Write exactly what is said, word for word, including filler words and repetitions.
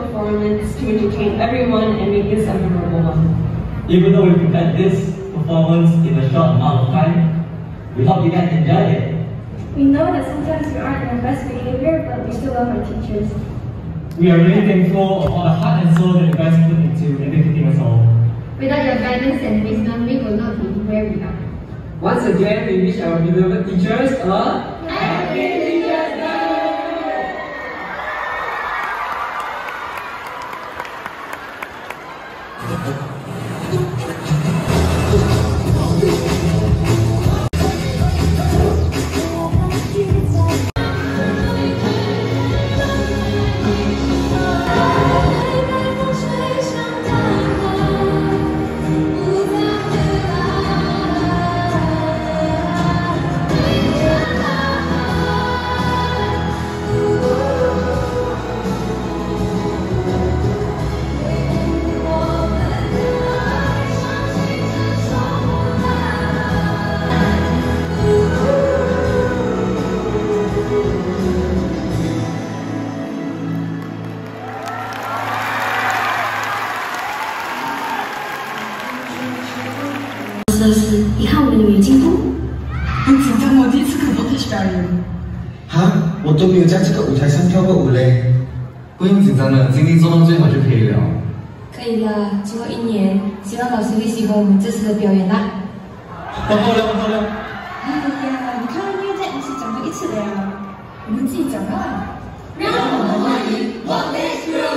performance to entertain everyone and make this a memorable one. Even though we prepared this performance in a short amount of time, we hope you guys enjoy it. We know that sometimes we aren't in our best behavior, but we still love our teachers. We are really thankful of all the heart and soul that you guys put into educating us all. Without your guidance and wisdom, we will not be where we are. Once again, we wish our beloved teachers a Happy Teachers' Day! 的是，你看我们有没有进步？ 很紧张，我第一次看到 Peach 表演。 哈，我都没有在这个舞台上跳过舞嘞。 不用紧张的，尽力做到最好就可以了。 可以了，最后一年，希望老师会喜欢我们这次的表演啦。 好漂亮，好漂亮！ 哎呀，你看音乐在一起讲过一次了呀，我们自己讲啊。让我们欢迎王美雪。